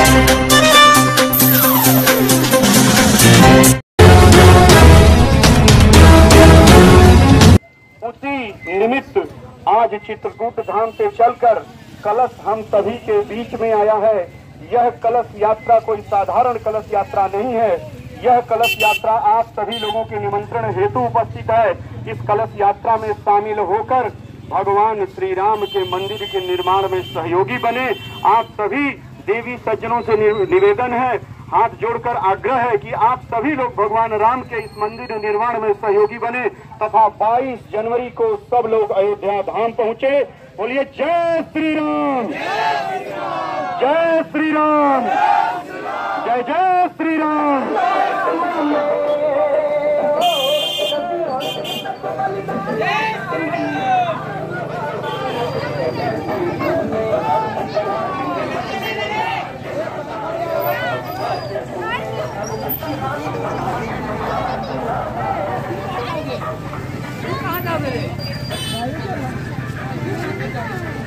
उसी निमित्त आज चित्रकूट धाम से चलकर कलश हम सभी के बीच में आया है। यह कलश यात्रा कोई साधारण कलश यात्रा नहीं है। यह कलश यात्रा आप सभी लोगों के निमंत्रण हेतु उपस्थित है। इस कलश यात्रा में शामिल होकर भगवान श्री राम के मंदिर के निर्माण में सहयोगी बने। आप सभी देवी सज्जनों से निवेदन है, हाथ जोड़कर आग्रह है कि आप सभी लोग भगवान राम के इस मंदिर निर्माण में सहयोगी बने तथा 22 जनवरी को सब लोग अयोध्या धाम पहुंचे। बोलिए जय श्री राम, जय श्री राम, जय जय श्री राम। कहाँ जा रहे हैं?